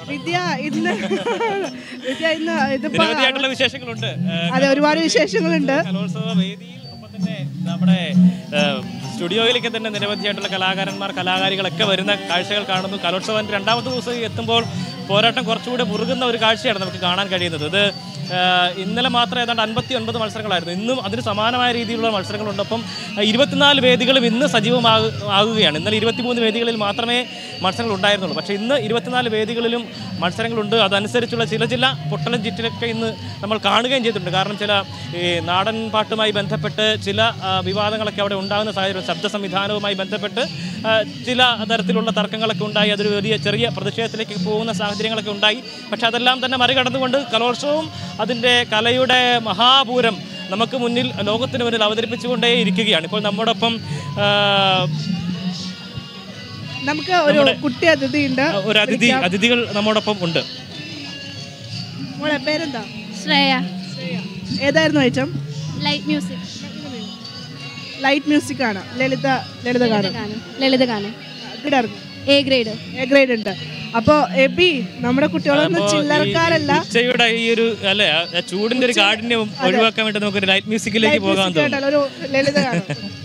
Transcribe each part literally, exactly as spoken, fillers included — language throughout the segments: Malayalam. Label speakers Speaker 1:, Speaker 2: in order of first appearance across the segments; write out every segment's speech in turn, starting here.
Speaker 1: വിദ്യ ഇന്ന് വിദ്യ ഇന്ന് ഇതിപ്പോ
Speaker 2: നിരവധിയായിട്ടുള്ള വിശേഷങ്ങളുണ്ട്.
Speaker 1: അതെ, ഒരുപാട് വിശേഷങ്ങളുണ്ട്.
Speaker 2: കലോത്സവ വേദിയിൽ ഒപ്പം തന്നെ നമ്മുടെ സ്റ്റുഡിയോയിലേക്ക് തന്നെ നിരവധിയായിട്ടുള്ള കലാകാരന്മാർ കലാകാരികളൊക്കെ വരുന്ന കാഴ്ചകൾ കാണുന്നു. കലോത്സവം രണ്ടാമത്തെ ദിവസം എത്തുമ്പോൾ പോരാട്ടം കുറച്ചുകൂടെ മുറുകുന്ന ഒരു കാഴ്ചയാണ് നമുക്ക് കാണാൻ കഴിയുന്നത്. ഇത് ഇന്നലെ മാത്രം ഏതാണ്ട് അൻപത്തി ഒൻപത് മത്സരങ്ങളായിരുന്നു. ഇന്നും അതിന് സമാനമായ രീതിയിലുള്ള മത്സരങ്ങളുണ്ട്. അപ്പം ഇരുപത്തിനാല് വേദികളും ഇന്ന് സജീവമാകു ആകുകയാണ്. ഇന്നലെ ഇരുപത്തിമൂന്ന് വേദികളിൽ മാത്രമേ മത്സരങ്ങൾ ഉണ്ടായിരുന്നുള്ളൂ. പക്ഷേ ഇന്ന് ഇരുപത്തിനാല് വേദികളിലും മത്സരങ്ങളുണ്ട്. അതനുസരിച്ചുള്ള ചില ചില പൊട്ടലും ചിറ്റലൊക്കെ ഇന്ന് നമ്മൾ കാണുകയും ചെയ്തിട്ടുണ്ട്. കാരണം ചില ഈ നാടൻ പാട്ടുമായി ബന്ധപ്പെട്ട് ചില വിവാദങ്ങളൊക്കെ അവിടെ ഉണ്ടാകുന്ന സാഹചര്യം, ശബ്ദ സംവിധാനവുമായി ബന്ധപ്പെട്ട് ചില തരത്തിലുള്ള തർക്കങ്ങളൊക്കെ ഉണ്ടായി. അതൊരു വലിയ ചെറിയ പ്രതിഷേധത്തിലേക്ക് പോകുന്ന സാഹചര്യങ്ങളൊക്കെ ഉണ്ടായി. പക്ഷെ അതെല്ലാം തന്നെ മറികടന്നുകൊണ്ട് കലോത്സവം അതിൻ്റെ കലയുടെ മഹാപൂരം നമുക്ക് മുന്നിൽ, ലോകത്തിന് മുന്നിൽ അവതരിപ്പിച്ചുകൊണ്ടേ ഇരിക്കുകയാണ്. ഇപ്പോൾ നമ്മോടൊപ്പം
Speaker 1: നമുക്ക് ഒരു കുട്ടി അതിഥി ഉണ്ട്,
Speaker 2: ഒരു അതിഥി അതിഥികൾ നമ്മോടൊപ്പം ഉണ്ട്.
Speaker 1: മോളെ പേരെന്താ?
Speaker 3: ശ്രേയ.
Speaker 1: ഏതായിരുന്നു item?
Speaker 3: Light music.
Speaker 1: Light music ആണ്. ലളിത ലളിത ഗാനം.
Speaker 3: ലളിത ഗാനം. A grade.
Speaker 1: എ ഗ്രേഡ് ഉണ്ട്. അപ്പോ എബി, നമ്മുടെ കുട്ടികളൊന്നും ചില്ലറക്കാരല്ല.
Speaker 2: ഉച്ചയുടെ ഈ ഒരു അല്ലെ ചൂടിന്റെ ഒരു കാഠിന്യം ഒഴിവാക്കാൻ വേണ്ടി നമുക്ക് ഒരു ലൈറ്റ് മ്യൂസിക്കിലേക്ക് പോകാൻ തോന്നുന്നു.
Speaker 1: ഒരു ലളിത ഗാനം.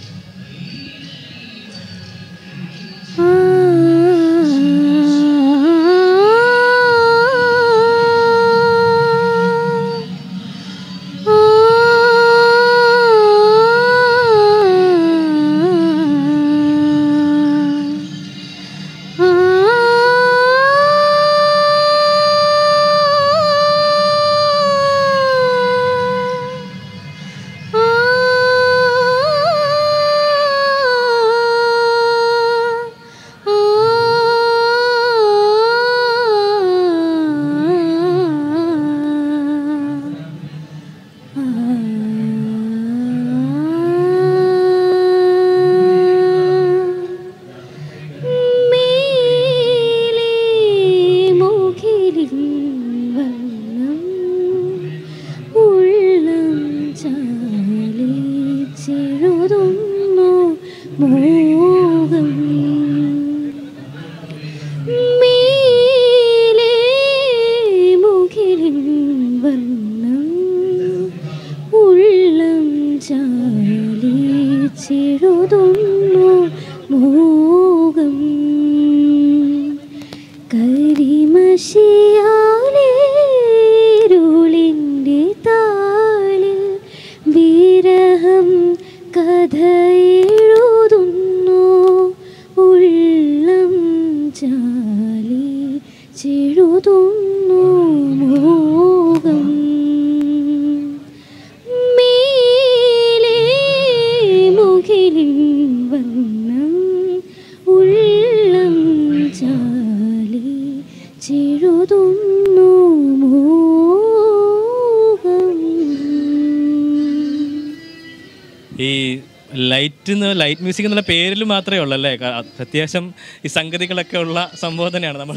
Speaker 2: ഈ ലൈറ്റ് ലൈറ്റ് മ്യൂസിക് എന്നുള്ള പേരിൽ മാത്രമേ ഉള്ളൂ അല്ലേ? അത്യാവശ്യം ഈ സംഗതികളൊക്കെ ഉള്ള സംഭവം തന്നെയാണ്. നമ്മൾ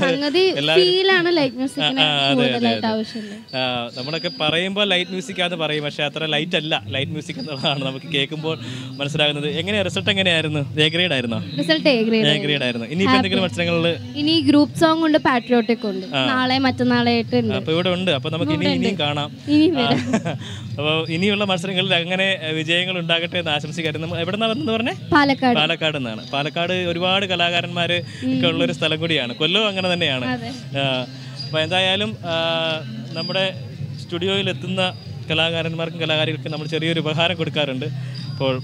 Speaker 2: നമ്മളൊക്കെ പറയുമ്പോൾ ലൈറ്റ് മ്യൂസിക് ആണെന്ന് പറയും, പക്ഷെ അത്ര ലൈറ്റ് അല്ല, ലൈറ്റ് മ്യൂസിക് എന്നുള്ളതാണ് നമുക്ക് കേൾക്കുമ്പോൾ മനസ്സിലാകുന്നത്. എങ്ങനെയാ റിസൾട്ട് എങ്ങനെയായിരുന്നു? എ ഗ്രേഡ് ആയിരുന്നോ? എ ഗ്രേഡ് ആയിരുന്നു. ഇനിയിപ്പോ എന്തെങ്കിലും മത്സരങ്ങളിൽ
Speaker 3: ഇനി ഗ്രൂപ്പ് സോങ് ഉണ്ട്, പാട്രിയോട്ടിക് ഉണ്ട്, നാളെ മറ്റന്നാളായിട്ട്
Speaker 2: അപ്പൊ ഇവിടെ ഉണ്ട്. അപ്പൊ നമുക്ക് ഇനി ഇനിയും കാണാം. അപ്പോൾ ഇനിയുള്ള മത്സരങ്ങളിൽ അങ്ങനെ വിജയങ്ങൾ ഉണ്ടാകട്ടെ എന്ന് ആശംസിക്കായിരുന്നു. എവിടെന്നാ വന്നെന്ന് പറഞ്ഞേ?
Speaker 3: പാലക്കാട്.
Speaker 2: പാലക്കാട് നിന്നാണ്. പാലക്കാട് ഒരുപാട് കലാകാരന്മാര് ഒക്കെ ഉള്ളൊരു സ്ഥലം കൂടിയാണ്. കൊല്ലവും അങ്ങനെ തന്നെയാണ്. അപ്പോൾ എന്തായാലും നമ്മുടെ സ്റ്റുഡിയോയിൽ എത്തുന്ന കലാകാരന്മാർക്കും കലാകാരികൾക്കും നമ്മൾ ചെറിയൊരു ഉപഹാരം കൊടുക്കാറുണ്ട്. അപ്പോൾ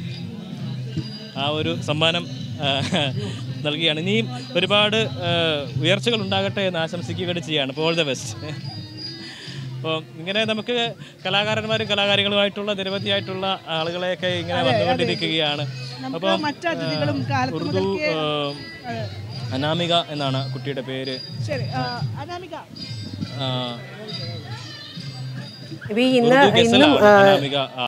Speaker 2: ആ ഒരു സമ്മാനം നൽകുകയാണ്. ഇനിയും ഒരുപാട് ഉയർച്ചകൾ ഉണ്ടാകട്ടെ എന്ന് ആശംസിക്കുകയും ചെയ്യാണ്. അപ്പോൾ ഓൾ ദ ബെസ്റ്റ്. അപ്പോൾ ഇങ്ങനെ നമുക്ക് കലാകാരന്മാരും കലാകാരികളുമായിട്ടുള്ള നിരവധിയായിട്ടുള്ള ആളുകളെയൊക്കെ ഇങ്ങനെ വന്നുകൊണ്ടിരിക്കുകയാണ്. അപ്പം ഉറുദു അനാമിക എന്നാണ് കുട്ടിയുടെ പേര്.
Speaker 4: ഇന്ന്
Speaker 2: അനാമിക